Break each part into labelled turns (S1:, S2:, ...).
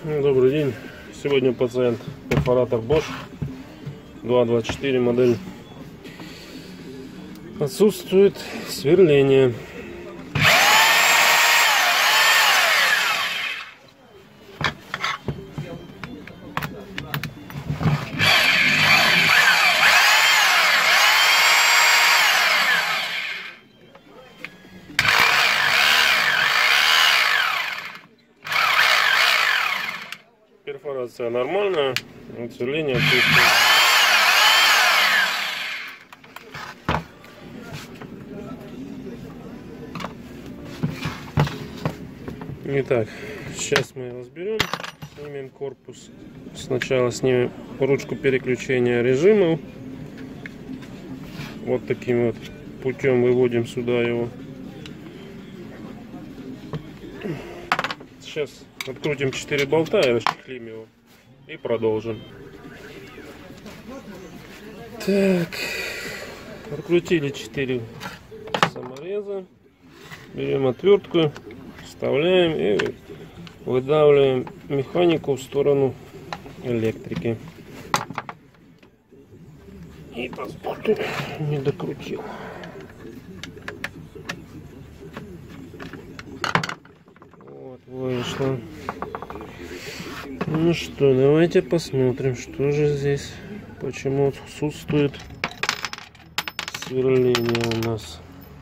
S1: Добрый день. Сегодня пациент перфоратор Bosch 224 модель. Отсутствует сверление. Перфорация нормальная, сверление отсутствует. Итак, сейчас мы разберем, снимем корпус. Сначала снимем ручку переключения режимов. Вот таким вот путем выводим сюда его. Сейчас открутим 4 болта и расчехлим его. И продолжим. Так, открутили 4 самореза. Берем отвертку, вставляем и выдавливаем механику в сторону электрики. И посмотрим, не докрутил. Вот, вышло. Ну что, давайте посмотрим, что же здесь, почему отсутствует сверление у нас.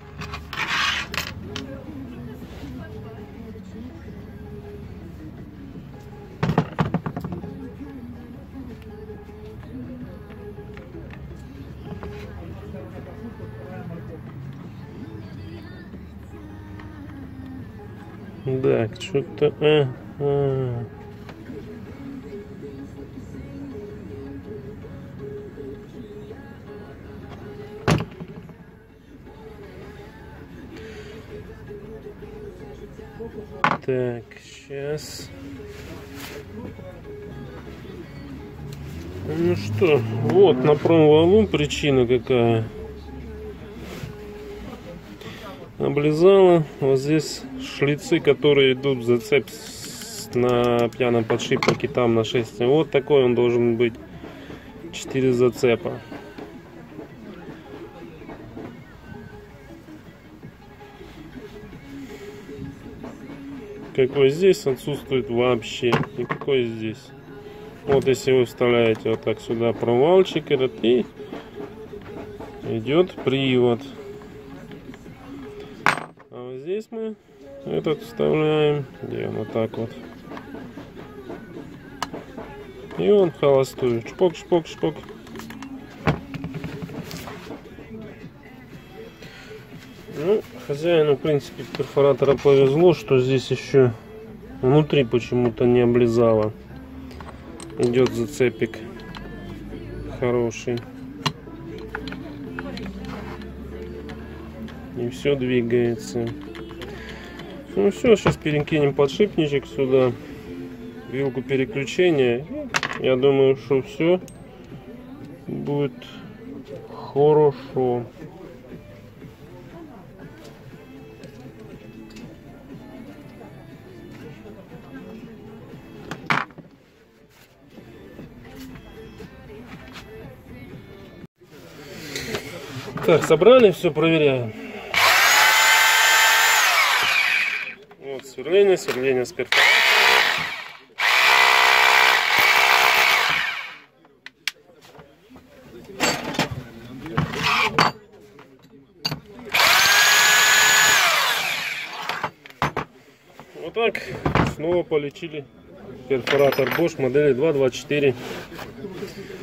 S1: Так, что-то... Так, сейчас. Ну что, вот на промвалу причина какая. Облизала. Вот здесь шлицы, которые идут в зацеп на пьяном подшипнике, там на 6. Вот такой он должен быть. 4 зацепа. Какой здесь отсутствует вообще, никакой здесь. Вот если вы вставляете вот так сюда провалчик этот, и идет привод. А вот здесь мы этот вставляем, где вот так вот, и он холостую, шпок, шпок, шпок. Ну, хозяину, в принципе, перфоратора повезло, что здесь еще внутри почему-то не облизало. Идет зацепик хороший. И все двигается. Ну все, сейчас перекинем подшипничек сюда, вилку переключения. Я думаю, что все будет хорошо. Так, собрали, все проверяем. Вот сверление с перфоратором. Вот так снова полечили перфоратор Bosch модели 224.